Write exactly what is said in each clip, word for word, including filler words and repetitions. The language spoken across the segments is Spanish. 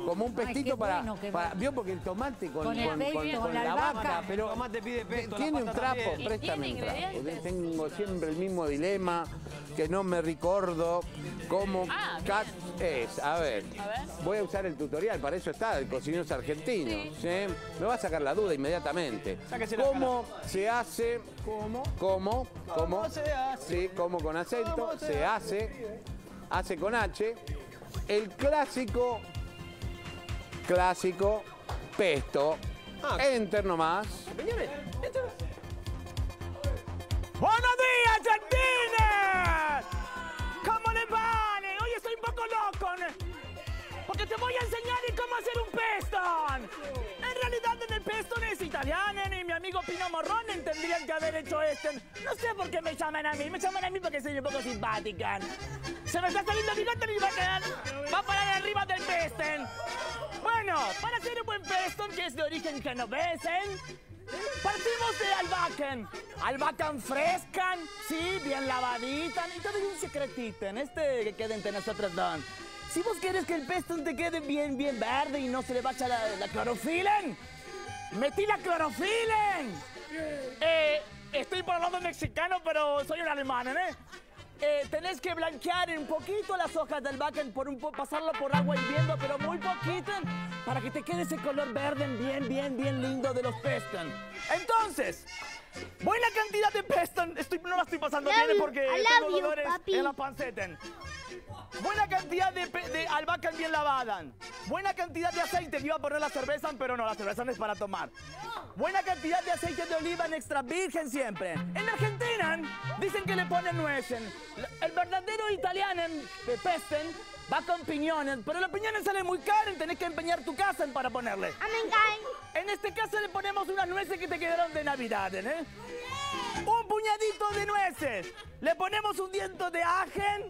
como un pestito Ay, para, bueno, para... ¿Vio? Porque el tomate con, Con el con, pesto, con- con con la la albahaca. vaca, pero El tomate pide pesto, tiene la un pata trapo, también. ¿Y préstame tiene un trapo. ingredientes? Tengo siempre el mismo dilema, que no me recuerdo cómo Ah, cat es. A ver, A ver. voy a usar el tutorial, para eso está, el cocineros argentinos. ¿sí? Me va a sacar la duda inmediatamente. Sáquese la ¿Cómo se hace? ¿Cómo? ¿Cómo? ¿Cómo? ¿Cómo se hace? Sí, como con acento, ¿Cómo se se hace, hace con H, el clásico, clásico pesto. Ah. Enter nomás. Señores, esto... ¡Buenos días, Argentina! ¿Cómo les vale? Hoy estoy un poco loco, ¿no? Porque te voy a enseñar cómo hacer un peston. En realidad en el peston es italiano y mi amigo Pino Morrone tendrían que haber hecho este. No sé por qué me llaman a mí, me llaman a mí porque soy un poco simpática. Se me está saliendo el bigote y va a quedar, va a parar arriba del peston. Bueno, para hacer un buen peston, que es de origen genovese, partimos de albahaca. Albahaca fresca, sí, bien lavadita. Y todo un secretito en este que quede entre nosotros dos. Si vos quieres que el peston te quede bien, bien verde y no se le vaya la, la clorofila, metí la clorofila. Eh, estoy por el lado mexicano, pero soy un alemán, ¿eh? Eh, tenés que blanquear un poquito las hojas del albahaca, por un po pasarlo por agua hirviendo, pero muy poquito, para que te quede ese color verde bien, bien, bien lindo de los peston. Entonces, buena cantidad de peston. Estoy, no la estoy pasando Love bien you. porque I tengo love you, dolores papi. en la panceta. Buena cantidad de, pe- de albahaca bien lavada. Buena cantidad de aceite, que iba a poner la cerveza, pero no, la cerveza no es para tomar. Buena cantidad de aceite de oliva en extra virgen siempre. En Argentina dicen que le ponen nueces. El verdadero italiano de pesten va con piñones, pero los piñones salen muy caros, tenés que empeñar tu casa para ponerle. En este caso le ponemos unas nueces que te quedaron de Navidad, ¿eh? Un puñadito de nueces. Le ponemos un diente de ajen.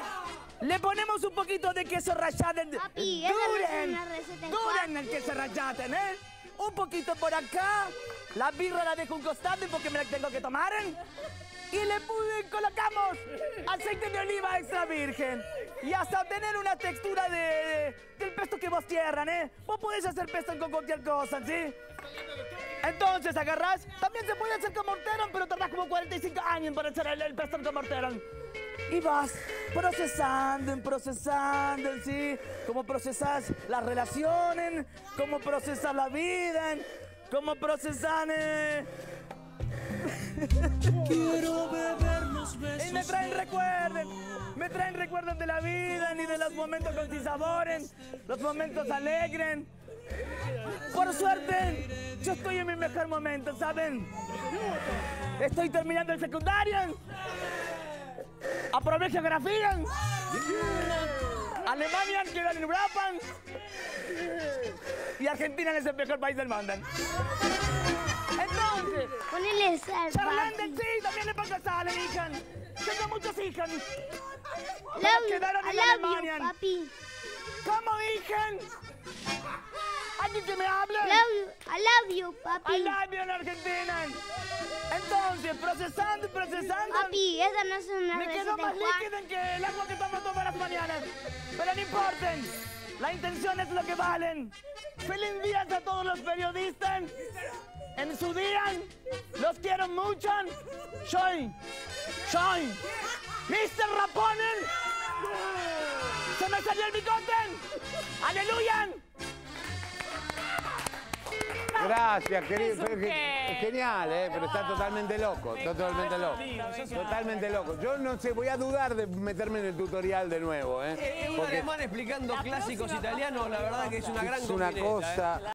Le ponemos un poquito de queso rallado. Papi, esa no es Duren, una receta en duren el queso rallado, ¿eh? Un poquito por acá. La birra la dejo un costado porque me la tengo que tomar. Y le pu- colocamos aceite de oliva extra virgen. Y hasta obtener una textura de, de- del pesto que vos quieran, ¿eh? Vos podés hacer pesto con cualquier cosa, ¿sí? Entonces agarrás, también se puede hacer con mortero, pero tardás como cuarenta y cinco años para hacer el, el pesto con mortero. Y vas procesando, procesando, ¿sí? Cómo procesas las relaciones, cómo procesas la vida, cómo procesas... Eh... Quiero beber los besos. Y me traen recuerdos, me traen recuerdos de la vida, ni de los momentos con sabores, los momentos alegres. Por suerte, yo estoy en mi mejor momento, ¿saben? Estoy terminando el secundario. Aprobé geografía. Alemania queda en Europa. Y Argentina es el mejor país del mundo. Entonces, Ponele sal, charlando, papi. sí, también le pongo sal, hija. Tengo muchos hijos. Love, Quedaron I en love Alemania. you, papi. ¿Cómo, hija? ¿Alguien que me hable? Love you, I love you, I papi. love you en Argentina. Entonces, procesando y procesando. Papi, esa no es una Me receta quedó más en Juan. líquida que el agua que tomo todas las mañanas. Pero no importa. La intención es lo que valen. Feliz día a todos los periodistas. En su día, los quiero mucho. Soy, soy mister Raponen. Se me salió el bigote. Aleluya. Gracias, querido. ¿Eso qué? Genial, ¿eh? Pero está totalmente loco, está totalmente loco. Totalmente loco. Yo no sé, voy a dudar de meterme en el tutorial de nuevo, ¿eh? Es un Porque alemán explicando clásicos italianos, la verdad que es una gran es una combineta, ¿eh? cosa...